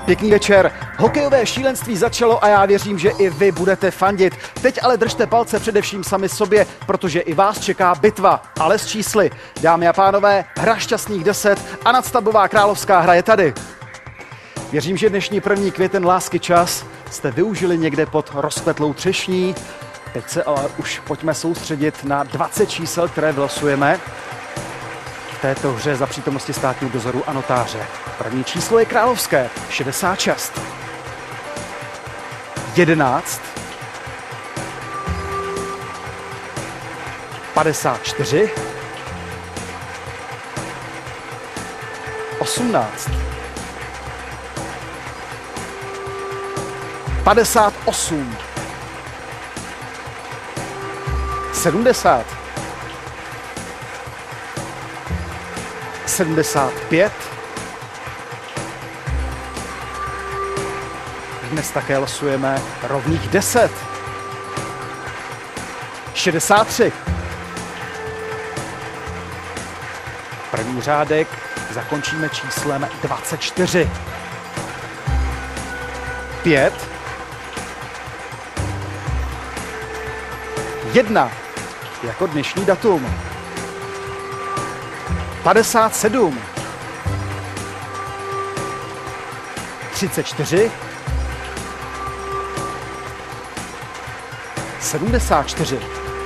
Pěkný večer. Hokejové šílenství začalo a já věřím, že i vy budete fandit. Teď ale držte palce především sami sobě, protože i vás čeká bitva, ale s čísly. Dámy a pánové, hra šťastných 10 a nadstavbová královská hra je tady. Věřím, že dnešní 1. květen lásky čas jste využili někde pod rozkvetlou třešní. Teď se ale už pojďme soustředit na 20 čísel, které vylosujeme v této hře za přítomnosti státního dozoru a notáře. První číslo je královské, 66. 11. 54. 18. 58. 70. 75. Dnes také losujeme rovných 10. 63. První řádek zakončíme číslem 24. 5. 1. Jako dnešní datum. 57. 34. 74.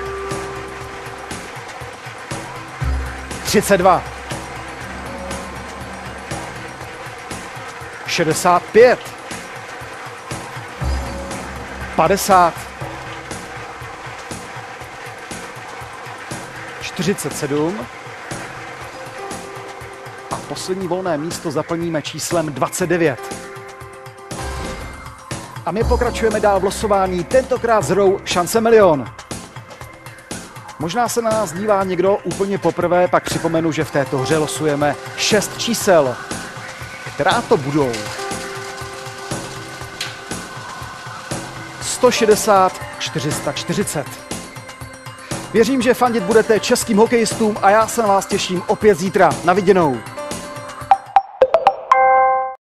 32. 65. 50. 47. A poslední volné místo zaplníme číslem 29. A my pokračujeme dál v losování, tentokrát s hrou Šance milion. Možná se na nás dívá někdo úplně poprvé, pak připomenu, že v této hře losujeme 6 čísel. Která to budou? 160, 440. Věřím, že fandit budete českým hokejistům a já se na vás těším opět zítra. Na viděnou.